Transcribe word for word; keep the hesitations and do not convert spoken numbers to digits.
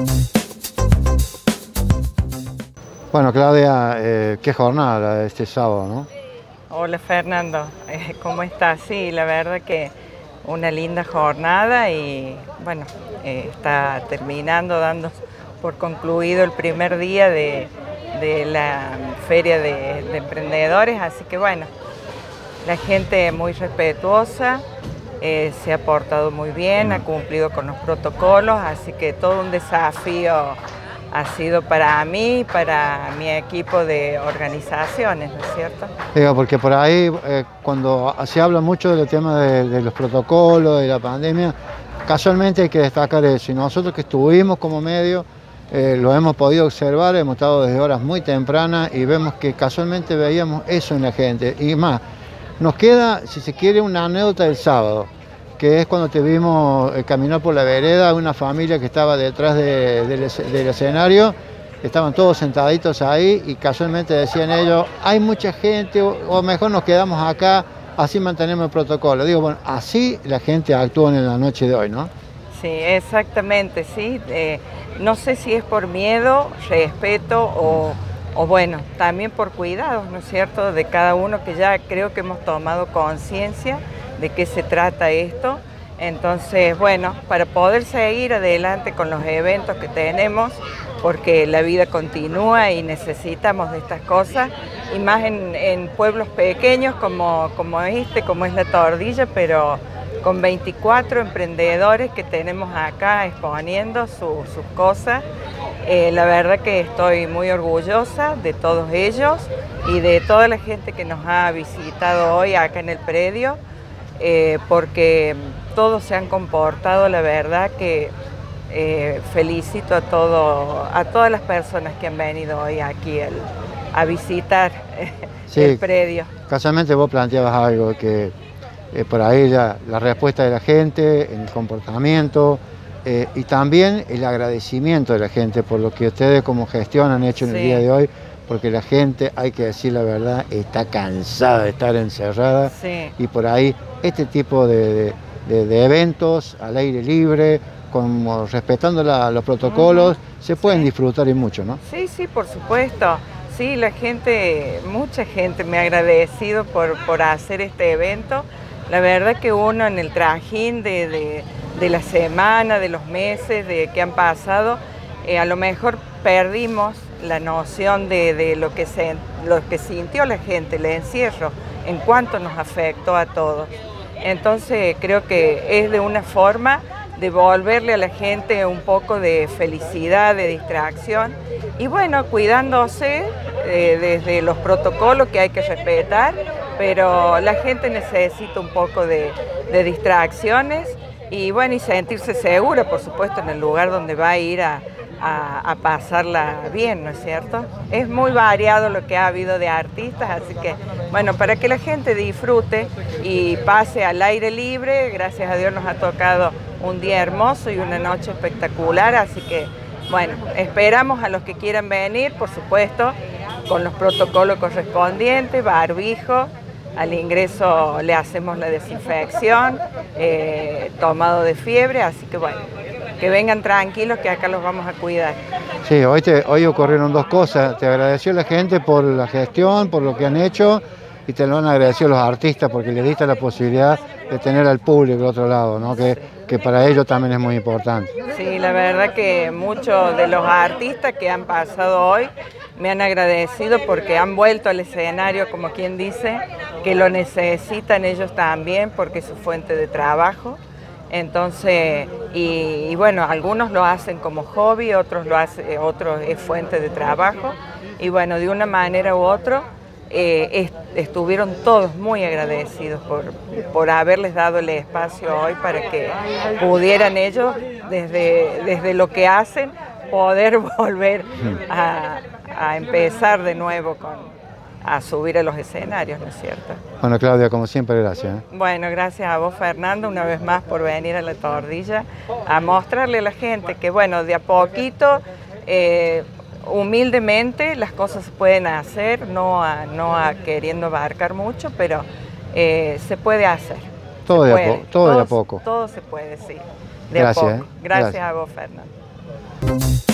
Bueno, Claudia, eh, qué jornada la de este sábado, ¿no? Hola Fernando, eh, ¿cómo estás? Sí, la verdad que una linda jornada y bueno, eh, está terminando, dando por concluido el primer día de, de la Feria de, de Emprendedores, así que bueno, la gente muy respetuosa, eh, se ha portado muy bien, ha cumplido con los protocolos, así que todo un desafío ha sido para mí, para mi equipo de organizaciones, ¿no es cierto? Digo, porque por ahí, eh, cuando se habla mucho del tema de, de los protocolos, de la pandemia, casualmente hay que destacar eso. Y nosotros que estuvimos como medio, eh, lo hemos podido observar, hemos estado desde horas muy tempranas y vemos que casualmente veíamos eso en la gente. Y más, nos queda, si se quiere, una anécdota del sábado, que es cuando te vimos eh, caminar por la vereda, una familia que estaba detrás de, de, del escenario, estaban todos sentaditos ahí y casualmente decían ellos, hay mucha gente o, o mejor nos quedamos acá, así mantenemos el protocolo. Digo, bueno, así la gente actúa en la noche de hoy, ¿no? Sí, exactamente, sí. Eh, no sé si es por miedo, respeto o, o bueno, también por cuidados, ¿no es cierto?, de cada uno, que ya creo que hemos tomado conciencia de qué se trata esto. Entonces, bueno, para poder seguir adelante con los eventos que tenemos, porque la vida continúa y necesitamos de estas cosas, y más en, en pueblos pequeños como, como este, como es La Tordilla, pero con veinticuatro emprendedores que tenemos acá exponiendo su, sus cosas. Eh, la verdad que estoy muy orgullosa de todos ellos y de toda la gente que nos ha visitado hoy acá en el predio. Eh, porque todos se han comportado, la verdad que eh, felicito a, todo, a todas las personas que han venido hoy aquí el, a visitar sí, el predio. Casualmente vos planteabas algo que eh, por ahí la, la respuesta de la gente, el comportamiento eh, y también el agradecimiento de la gente por lo que ustedes como gestión han hecho en sí. el día de hoy. Porque la gente, hay que decir la verdad, está cansada de estar encerrada sí. y por ahí este tipo de, de, de eventos al aire libre, como respetando la, los protocolos, uh-huh. se pueden sí. disfrutar y mucho, ¿no? Sí, sí, por supuesto. Sí, la gente, mucha gente me ha agradecido por, por hacer este evento. La verdad que uno en el trajín de, de, de la semana, de los meses de, que han pasado, eh, a lo mejor perdimos la noción de, de lo, que se, lo que sintió la gente, el encierro, en cuanto nos afectó a todos. Entonces creo que es de una forma devolverle a la gente un poco de felicidad, de distracción y bueno, cuidándose eh, desde los protocolos que hay que respetar, pero la gente necesita un poco de, de distracciones y bueno, y sentirse segura, por supuesto, en el lugar donde va a ir a, a, a pasarla bien, ¿no es cierto? Es muy variado lo que ha habido de artistas, así que bueno, para que la gente disfrute y pase al aire libre, gracias a Dios nos ha tocado un día hermoso y una noche espectacular, así que bueno, esperamos a los que quieran venir, por supuesto, con los protocolos correspondientes, barbijo, al ingreso le hacemos la desinfección, eh, tomado de fiebre, así que bueno, que vengan tranquilos que acá los vamos a cuidar. Sí, hoy, te, hoy ocurrieron dos cosas, te agradeció la gente por la gestión, por lo que han hecho, y te lo han agradecido los artistas porque les diste la posibilidad de tener al público del otro lado, ¿no? que, que para ellos también es muy importante. Sí, la verdad que muchos de los artistas que han pasado hoy me han agradecido porque han vuelto al escenario, como quien dice, que lo necesitan ellos también porque es su fuente de trabajo. Entonces, y, y bueno, algunos lo hacen como hobby, otros lo hacen, otros es fuente de trabajo. Y bueno, de una manera u otra, eh, est estuvieron todos muy agradecidos por, por haberles dado el espacio hoy para que pudieran ellos, desde, desde lo que hacen, poder volver a, a empezar de nuevo con... a subir a los escenarios, ¿no es cierto? Bueno, Claudia, como siempre, gracias. ¿eh? Bueno, gracias a vos, Fernando, una vez más por venir a La Tordilla a mostrarle a la gente que, bueno, de a poquito, eh, humildemente, las cosas se pueden hacer, no, a, no a queriendo abarcar mucho, pero eh, se puede hacer. Todo, de, puede. A todo, todo de a poco. Todo se puede, sí. De gracias. a poco. ¿eh? Gracias, gracias a vos, Fernando. Chao.